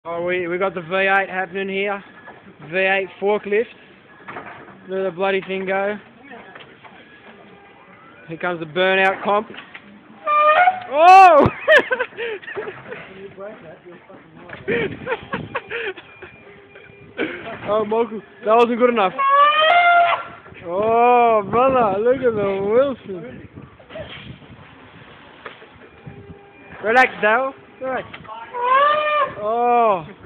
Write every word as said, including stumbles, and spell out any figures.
Oh, we we got the V eight happening here. V eight forklift. Look at the bloody thing go. Here comes the burnout comp. Oh! Oh, Michael, that wasn't good enough. Oh, brother, look at the Wilson. Relax, Dale. Relax. Oh.